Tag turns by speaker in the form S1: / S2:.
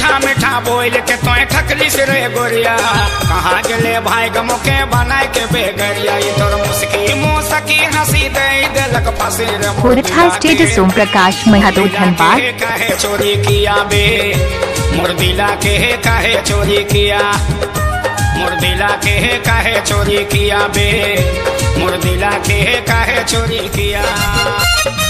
S1: मीठा मीठा बोल के तोय ठकली से रे गोरिया कहाँ गेले भाई गमो के बनाए के बेगरिया ये तोर मुस्की मुसकी हंसी दे दिलक फंसी रे
S2: कोरठा स्टेटस ओम प्रकाश महतो धनबाद।
S1: काहे चोरी किया बे मुर्दिला के काहे चोरी किया मुर्दिला के काहे चोरी किया बे मुर्दिला के काहे चोरी किया।